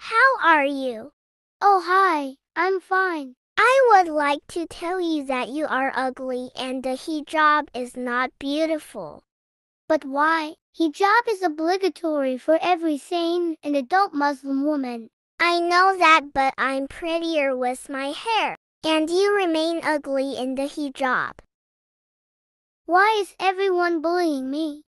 How are you? Oh, hi. I'm fine. I would like to tell you that you are ugly and the hijab is not beautiful. But why? Hijab is obligatory for every sane and adult Muslim woman. I know that, but I'm prettier with my hair, and you remain ugly in the hijab. Why is everyone bullying me?